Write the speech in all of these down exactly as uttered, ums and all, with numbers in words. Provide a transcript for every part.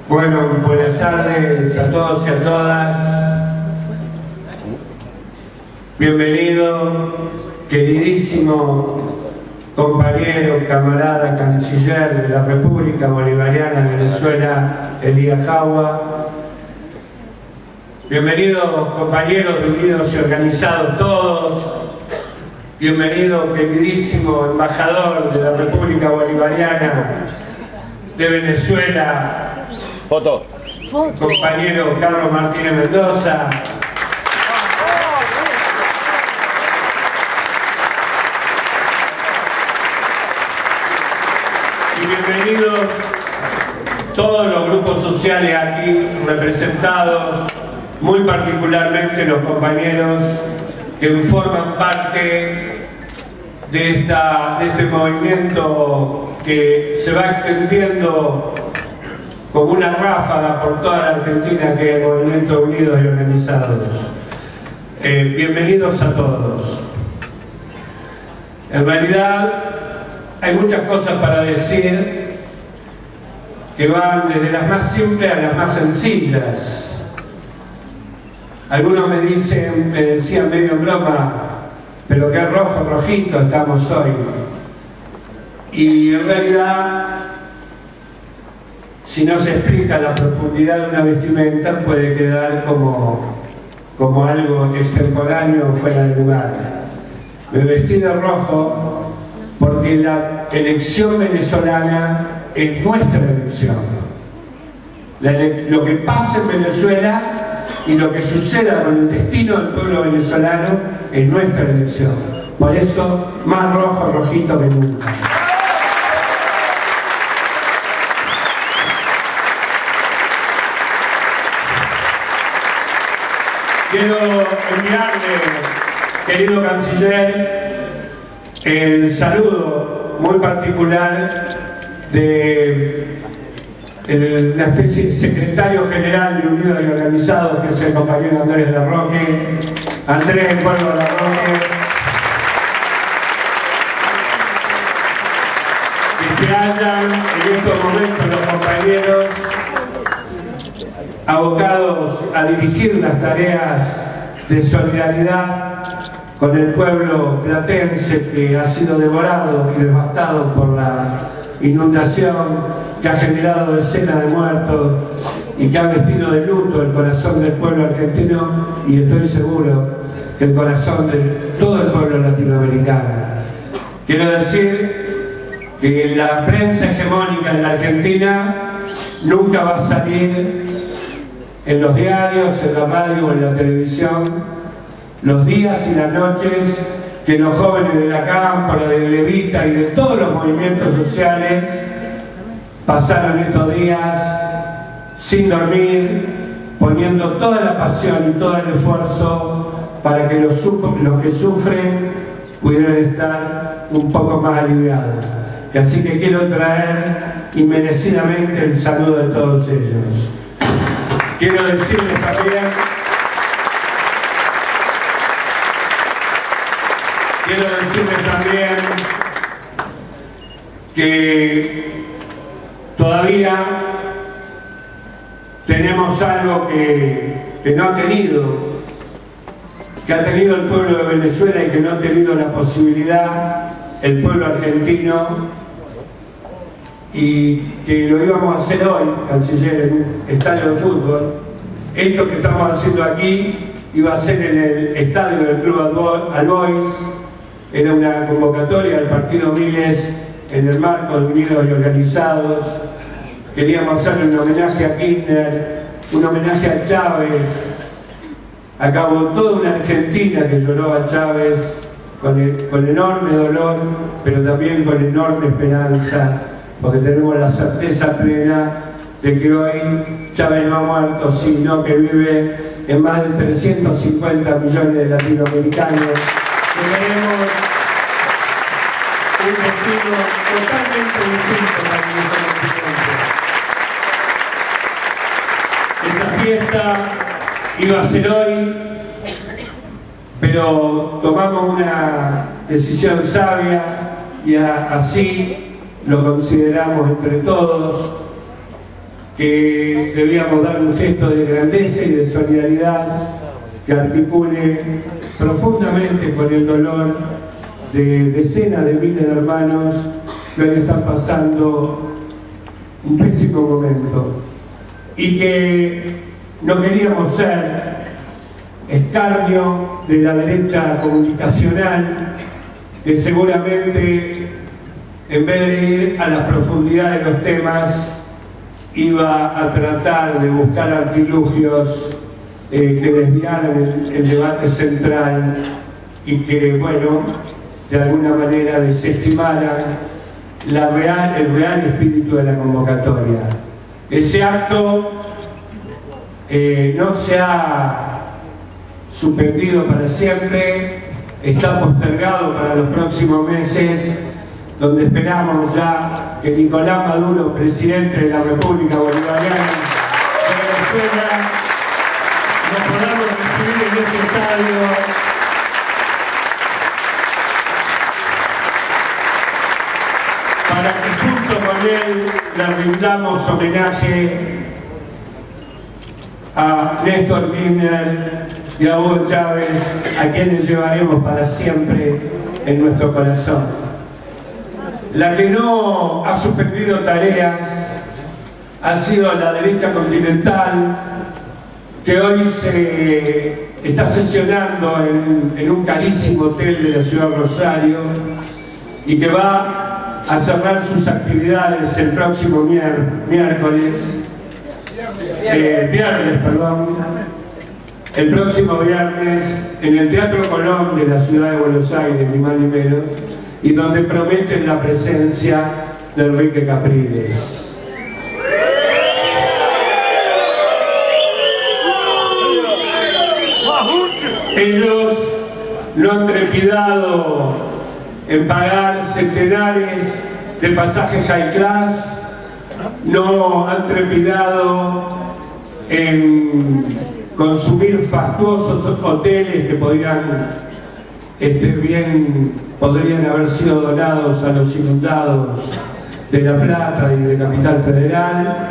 Bueno, buenas tardes a todos y a todas. Bienvenido, queridísimo compañero, camarada, canciller de la República Bolivariana de Venezuela, Elías Jaua. Bienvenidos, compañeros de Unidos y Organizados todos. Bienvenido, queridísimo embajador de la República Bolivariana de Venezuela, Foto. compañero Carlos Martínez Mendoza. Y bienvenidos todos los grupos sociales aquí representados, muy particularmente los compañeros que forman parte de, esta, de este movimiento que se va extendiendo como una ráfaga por toda la Argentina, que es el Movimiento Unidos y Organizados. Eh, bienvenidos a todos. En realidad hay muchas cosas para decir que van desde las más simples a las más sencillas. Algunos me dicen, me decían medio en broma, pero qué rojo, rojito estamos hoy. Y en realidad, si no se explica la profundidad de una vestimenta, puede quedar como, como algo extemporáneo fuera de lugar. Me vestí de rojo porque la elección venezolana es nuestra elección. La ele- lo que pasa en Venezuela y lo que suceda con el destino del pueblo venezolano es nuestra elección. Por eso, más rojo, rojito que nunca. Quiero enviarle, querido canciller, el saludo muy particular de el, una especie de secretario general de Unidos y Organizados, que es el compañero Andrés Larroque. Andrés, el pueblo de Larroque, que se hallan en estos momentos los compañeros abocados a dirigir las tareas de solidaridad con el pueblo platense, que ha sido devorado y devastado por la inundación que ha generado decenas de muertos y que ha vestido de luto el corazón del pueblo argentino, y estoy seguro que el corazón de todo el pueblo latinoamericano. Quiero decir que la prensa hegemónica en la Argentina nunca va a salir en los diarios, en la radio o en la televisión los días y las noches que los jóvenes de la Cámpora, de Levita y de todos los movimientos sociales pasaron estos días sin dormir, poniendo toda la pasión y todo el esfuerzo para que los, los que sufren pudieran estar un poco más aliviados. Así que quiero traer inmerecidamente el saludo de todos ellos. Quiero decirles también, quiero decirles también que todavía tenemos algo que, que no ha tenido, que ha tenido el pueblo de Venezuela y que no ha tenido la posibilidad el pueblo argentino, y que lo íbamos a hacer hoy, canciller, en un estadio de fútbol. Esto que estamos haciendo aquí iba a ser en el estadio del Club Albois. Era una convocatoria del partido Miles en el marco de Unidos y Organizados. Queríamos hacerle un homenaje a Kirchner, un homenaje a Chávez. Acabó toda una Argentina que lloró a Chávez con, el, con enorme dolor, pero también con enorme esperanza, porque tenemos la certeza plena de que hoy Chávez no ha muerto, sino que vive en más de trescientos cincuenta millones de latinoamericanos, que tenemos un destino totalmente distinto para nuestro continente. Esa fiesta iba a ser hoy, pero tomamos una decisión sabia y a, así lo consideramos entre todos, que debíamos dar un gesto de grandeza y de solidaridad que articule profundamente con el dolor de decenas de miles de hermanos que hoy están pasando un pésimo momento y que no queríamos ser escarnio de la derecha comunicacional que seguramente en vez de ir a la profundidad de los temas iba a tratar de buscar artilugios eh, que desviaran el, el debate central y que, bueno, de alguna manera desestimaran la real, el real espíritu de la convocatoria. Ese acto eh, no se ha suspendido para siempre, está postergado para los próximos meses, donde esperamos ya que Nicolás Maduro, presidente de la República Bolivariana de Venezuela, nos podamos recibir en este estadio para que junto con él le rindamos homenaje a Néstor Kirchner y a Hugo Chávez, a quienes llevaremos para siempre en nuestro corazón. La que no ha suspendido tareas ha sido la derecha continental, que hoy se está sesionando en, en un carísimo hotel de la ciudad de Rosario y que va a cerrar sus actividades el próximo mier, miércoles, eh, viernes, perdón, el próximo viernes en el Teatro Colón de la ciudad de Buenos Aires, ni más ni menos, y donde prometen la presencia de Enrique Capriles. Ellos no han trepidado en pagar centenares de pasajes high class, no han trepidado en consumir fastuosos hoteles que podrían, este, bien, podrían haber sido donados a los inundados de La Plata y de Capital Federal,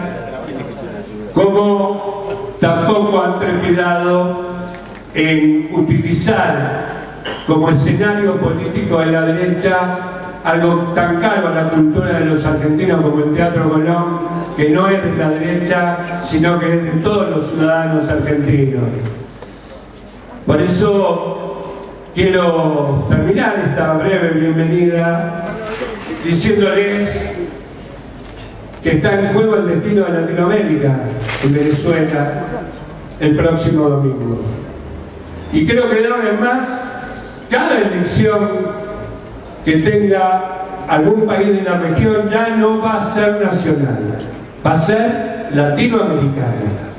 como tampoco han trepidado en utilizar como escenario político de la derecha algo tan caro a la cultura de los argentinos como el Teatro Colón, que no es de la derecha, sino que es de todos los ciudadanos argentinos. Por eso quiero terminar esta breve bienvenida diciéndoles que está en juego el destino de Latinoamérica en Venezuela el próximo domingo. Y creo que de ahora en más, cada elección que tenga algún país de la región ya no va a ser nacional, va a ser latinoamericana.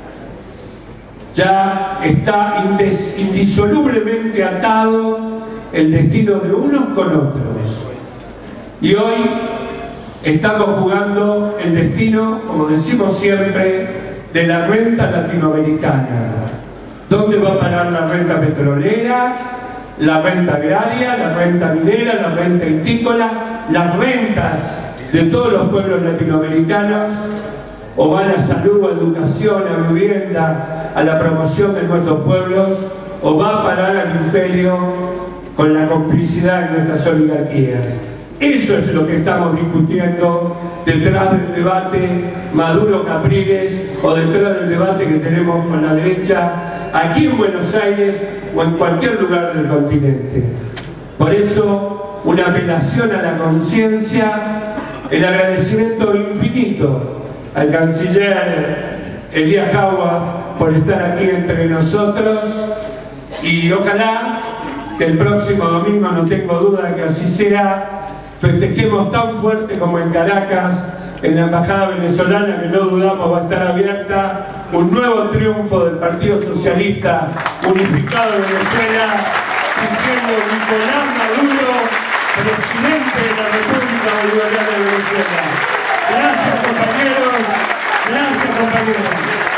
Ya está indis indisolublemente atado el destino de unos con otros. Y hoy estamos jugando el destino, como decimos siempre, de la renta latinoamericana. ¿Dónde va a parar la renta petrolera, la renta agraria, la renta minera, la renta hortícola, las rentas de todos los pueblos latinoamericanos? ¿O van a salud, a educación, a vivienda, a la promoción de nuestros pueblos? ¿O va a parar al imperio con la complicidad de nuestras oligarquías? Eso es lo que estamos discutiendo detrás del debate Maduro-Capriles o detrás del debate que tenemos con la derecha aquí en Buenos Aires o en cualquier lugar del continente. Por eso, una apelación a la conciencia, el agradecimiento infinito al canciller Elías Jaua por estar aquí entre nosotros, y ojalá que el próximo domingo, no tengo duda de que así sea, festejemos tan fuerte como en Caracas, en la embajada venezolana, que no dudamos va a estar abierta, un nuevo triunfo del Partido Socialista Unificado de Venezuela, diciendo Nicolás Maduro, presidente de la República Bolivariana de Venezuela. Gracias, compañeros. Gracias, compañeros.